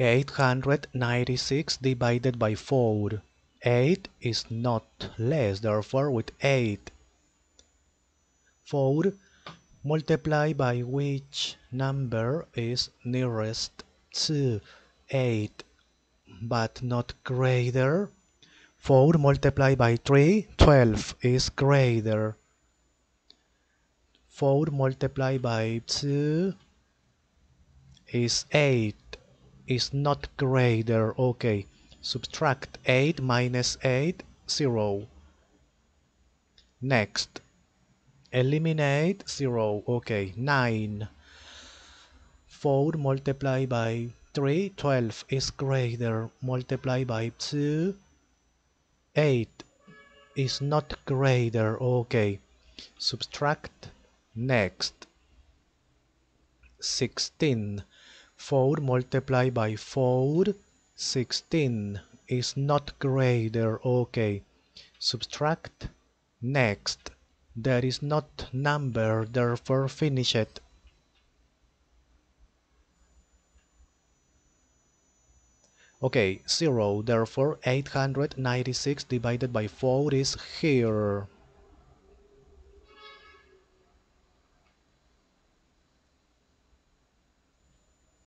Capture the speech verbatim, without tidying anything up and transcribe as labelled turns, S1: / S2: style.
S1: eight hundred ninety-six divided by four. eight is not less, therefore with eight. four multiplied by which number is nearest to eight but not greater? four multiplied by three, twelve is greater. four multiplied by two is eight, is not greater. Okay, subtract eight minus eight, zero. Next, eliminate zero. Okay, nine. four multiplied by three, twelve is greater. Multiplied by two, eight is not greater. Okay, subtract. Next, sixteen. four multiplied by four, sixteen is not greater. Okay, subtract. Next, there is not number, therefore finish it. Okay, zero, therefore eight hundred ninety-six divided by four is here.